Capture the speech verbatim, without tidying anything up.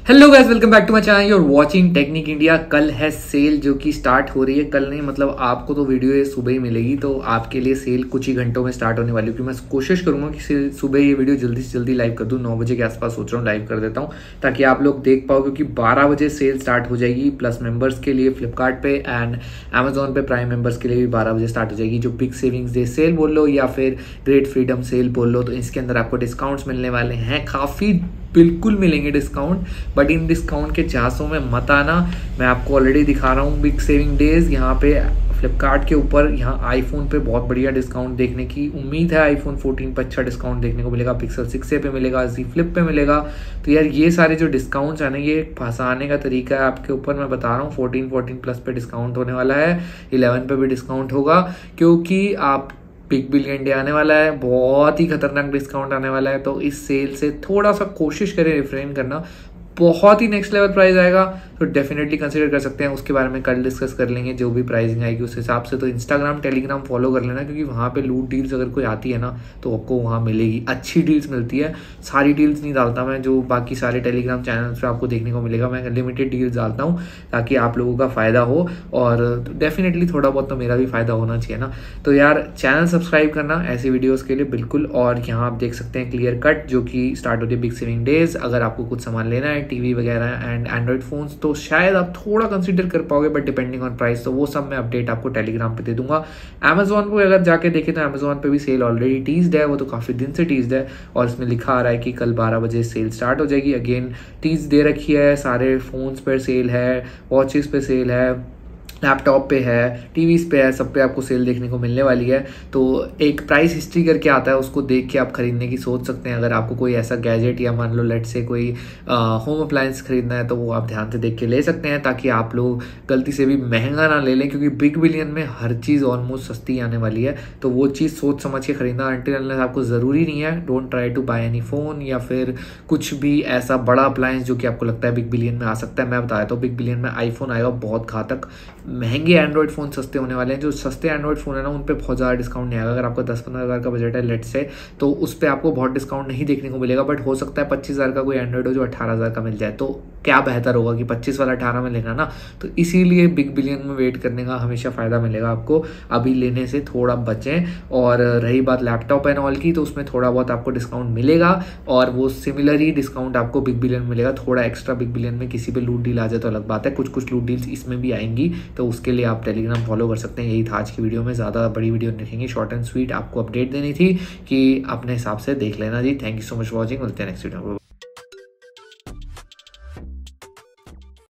Hello guys, welcome back to my channel. You are watching technic India. कल है cell जो कि start हो रही है। कल नहीं मतलब आपको तो वीडियो ये सुबह ही मिलेगी, तो आपके लिए सेल कुछ ही घंटों में स्टार्ट होने वाली है। क्योंकि मैं कोशिश करूंगा कि सुबह ये वीडियो जल्दी से जल्दी लाइव कर दूं। नौ बजे के आसपास सोच रहा हूँ लाइव कर देता हूँ ताकि आप लोग देख पाओ, क्योंकि बारह बजे सेल स्टार्ट हो जाएगी। प्लस मेंबर्स के लिए फ्लिपकार्ट पे एंड अमेजोन पे प्राइम मेंबर्स के लिए भी बारह बजे स्टार्ट हो जाएगी। जो बिग सेविंग्स डे सेल बोल लो या फिर ग्रेट फ्रीडम सेल बोल लो, तो इसके अंदर आपको डिस्काउंट्स मिलने वाले हैं। काफ़ी बिल्कुल मिलेंगे डिस्काउंट, बट इन डिस्काउंट के झांसों में मत आना। मैं आपको ऑलरेडी दिखा रहा हूँ बिग सेविंग डेज। यहाँ पे फ्लिपकार्ट के ऊपर यहाँ आईफोन पे बहुत बढ़िया डिस्काउंट देखने की उम्मीद है। आईफोन फोर्टीन पे अच्छा डिस्काउंट देखने को मिलेगा, पिक्सल सिक्स ए पे मिलेगा, जी फ्लिप पे मिलेगा। तो यार ये सारे जो डिस्काउंट्स हैं ना, ये फंसाने का तरीका है आपके ऊपर। मैं बता रहा हूँ फोर्टीन फोर्टीन प्लस पे डिस्काउंट होने वाला है, इलेवन पे भी डिस्काउंट होगा, क्योंकि आप बिग बिलियन डे आने वाला है। बहुत ही खतरनाक डिस्काउंट आने वाला है। तो इस सेल से थोड़ा सा कोशिश करें रिफ्रेन करना। बहुत ही नेक्स्ट लेवल प्राइस आएगा तो डेफिनेटली कंसीडर कर सकते हैं। उसके बारे में कल डिस्कस कर लेंगे, जो भी प्राइसिंग आएगी उस हिसाब से। तो इंस्टाग्राम टेलीग्राम फॉलो कर लेना, क्योंकि वहाँ पे लूट डील्स अगर कोई आती है ना तो आपको वहाँ मिलेगी। अच्छी डील्स मिलती है, सारी डील्स नहीं डालता मैं जो बाकी सारे टेलीग्राम चैनल्स पे आपको देखने को मिलेगा। मैं लिमिटेड डील्स डालता हूँ ताकि आप लोगों का फ़ायदा हो, और डेफिनेटली थोड़ा बहुत तो मेरा भी फ़ायदा होना चाहिए ना। तो यार चैनल सब्सक्राइब करना ऐसी वीडियोज़ के लिए बिल्कुल। और यहाँ आप देख सकते हैं क्लियर कट जो कि स्टार्ट होती है बिग सेविंग डेज। अगर आपको कुछ सामान लेना है, टीवी वगैरह एंड एंड्रॉइड फोन्स, तो शायद आप थोड़ा कंसीडर कर पाओगे, बट डिपेंडिंग ऑन प्राइस। तो वो सब मैं अपडेट आपको टेलीग्राम पे दे दूंगा। अमेजोन पे अगर जाके देखें तो अमेजोन पे भी सेल ऑलरेडी टीज्ड है, वो तो काफ़ी दिन से टीज्ड है, और इसमें लिखा आ रहा है कि कल बारह बजे सेल स्टार्ट हो जाएगी। अगेन टीज दे रखी है, सारे फोन्स पर सेल है, वॉचेस पे सेल है, लैपटॉप पे है, टीवीज पे है, सब पे आपको सेल देखने को मिलने वाली है। तो एक प्राइस हिस्ट्री करके आता है, उसको देख के आप खरीदने की सोच सकते हैं। अगर आपको कोई ऐसा गैजेट या मान लो लेट से कोई होम अप्लायंस खरीदना है तो वो आप ध्यान से देख के ले सकते हैं, ताकि आप लोग गलती से भी महंगा ना ले लें, क्योंकि बिग बिलियन में हर चीज़ ऑलमोस्ट सस्ती आने वाली है। तो वो चीज़ सोच समझ के खरीदना। अनटिल अनलेस आपको ज़रूरी नहीं है, don't try to buy any phone या फिर कुछ भी ऐसा बड़ा अप्लायंस जो कि आपको लगता है बिग बिलियन में आ सकता है। मैं बताया तो बिग बिलियन में आईफोन आएगा बहुत घातक। महंगे एंड्रॉइड फ़ोन सस्ते होने वाले हैं। जो सस्ते एंड्रॉइड फ़ोन है ना, उन पे बहुत ज़्यादा डिस्काउंट नहीं आएगा। अगर आपका दस पंद्रह हज़ार का बजट है लेट से, तो उस पर आपको बहुत डिस्काउंट नहीं देखने को मिलेगा। बट हो सकता है पच्चीस हज़ार का कोई एंड्रॉइड हो जो अठारह हज़ार का मिल जाए, तो क्या बेहतर होगा कि पच्चीस वाला अठारह में लेना ना। तो इसीलिए बिग बिलियन में वेट करने का हमेशा फ़ायदा मिलेगा आपको। अभी लेने से थोड़ा बचें। और रही बात लैपटॉप एंड ऑल की, तो उसमें थोड़ा बहुत आपको डिस्काउंट मिलेगा, और वो सिमिलर ही डिस्काउंट आपको बिग बिलियन में मिलेगा। थोड़ा एक्स्ट्रा बिग बिलियन में किसी पे लूट डील आ जाए तो अलग बात है, कुछ कुछ लूट डील्स इसमें भी आएंगी। तो उसके लिए आप टेलीग्राम फॉलो कर सकते हैं। यही था आज की वीडियो में, ज़्यादा बड़ी वीडियो नहीं देखेंगे, शॉर्ट एंड स्वीट आपको अपडेट देनी थी कि अपने हिसाब से देख लेना जी। Thank you so much for watching. मिलते हैं नेक्स्ट वीडियो में।